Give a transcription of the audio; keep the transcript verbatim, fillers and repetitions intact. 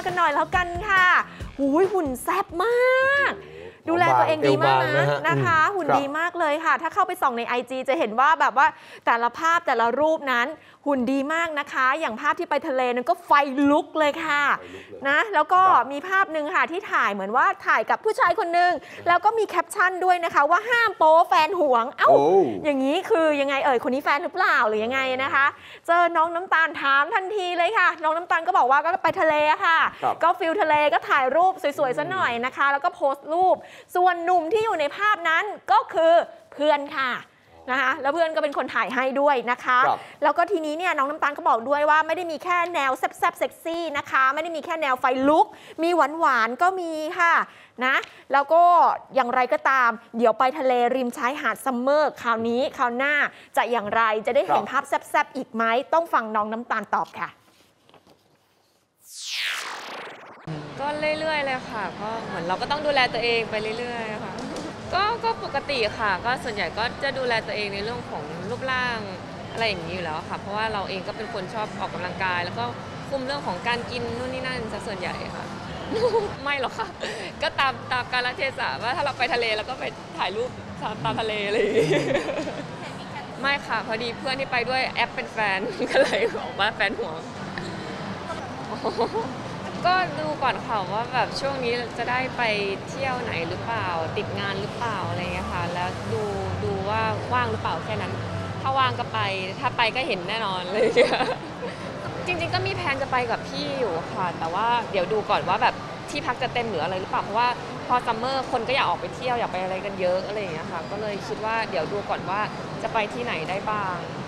กันหน่อยแล้วกันค่ะหูยหุ่นแซ่บมากดูแลตัวเองดีมากนะนะคะหุ่นดีมากเลยค่ะถ้าเข้าไปส่องใน ไอ จี จะเห็นว่าแบบว่าแต่ละภาพแต่ละรูปนั้นหุ่นดีมากนะคะอย่างภาพที่ไปทะเลนั้นก็ไฟลุกเลยค่ะนะแล้วก็มีภาพหนึ่งค่ะที่ถ่ายเหมือนว่าถ่ายกับผู้ชายคนหนึ่งแล้วก็มีแคปชั่นด้วยนะคะว่าห้ามโป๊แฟนหวงเอ้าอย่างนี้คือยังไงเอ่ยคนนี้แฟนหรือเปล่าหรือยังไงนะคะเจอน้องน้ำตาลถามทันทีเลยค่ะน้องน้ำตาลก็บอกว่าก็ไปทะเลค่ะก็ฟิลทะเลก็ถ่ายรูปสวยๆซะหน่อยนะคะแล้วก็โพสต์รูปส่วนหนุ่มที่อยู่ในภาพนั้นก็คือเพื่อนค่ะนะคะแล้วเพื่อนก็เป็นคนถ่ายให้ด้วยนะคะแล้วก็ทีนี้เนี่ยน้องน้ำตาลก็บอกด้วยว่าไม่ได้มีแค่แนวแซ่บๆเซ็กซี่นะคะไม่ได้มีแค่แนวไฟลุกมีหวานๆก็มีค่ะนะแล้วก็อย่างไรก็ตามเดี๋ยวไปทะเลริมชายหาดซัมเมอร์คราวนี้คราวหน้าจะอย่างไรจะได้เห็นภาพแซ่บๆอีกไหมต้องฟังน้องน้ำตาลตอบค่ะก็เรื่อยๆเลยค่ะก็เหมือนเราก็ต้องดูแลตัวเองไปเรื่อยๆค่ะก็ก็ปกติค่ะก็ส่วนใหญ่ก็จะดูแลตัวเองในเรื่องของรูปร่างอะไรอย่างนี้อยู่แล้วค่ะเพราะว่าเราเองก็เป็นคนชอบออกกำลังกายแล้วก็คุมเรื่องของการกินนู่นนี่นั่นซะส่วนใหญ่ค่ะ ไม่หรอกค่ะก็ตามตามกาลเทศะว่าถ้าเราไปทะเลแล้วก็ไปถ่ายรูปตามทะเลอะไรอย่างงี้ไม่ค่ะพอดีเพื่อนที่ไปด้วยแอปเป็นแฟนก็เลยบอกว่าแฟนห่วงก็ดูก่อนค่ะว่าแบบช่วงนี้จะได้ไปเที่ยวไหนหรือเปล่าติดงานหรือเปล่าอะไรเงี้ยค่ะแล้วดูดูว่าว่างหรือเปล่าแค่นั้นถ้าว่างก็ไปถ้าไปก็เห็นแน่นอนเลยจริงๆก็มีแผนจะไปกับพี่อยู่ค่ะแต่ว่าเดี๋ยวดูก่อนว่าแบบที่พักจะเต็มหรืออะไรหรือเปล่าเพราะว่าพอซัมเมอร์คนก็อยากออกไปเที่ยวอยากไปอะไรกันเยอะอะไรอย่างเงี้ยค่ะก็เลยคิดว่าเดี๋ยวดูก่อนว่าจะไปที่ไหนได้บ้าง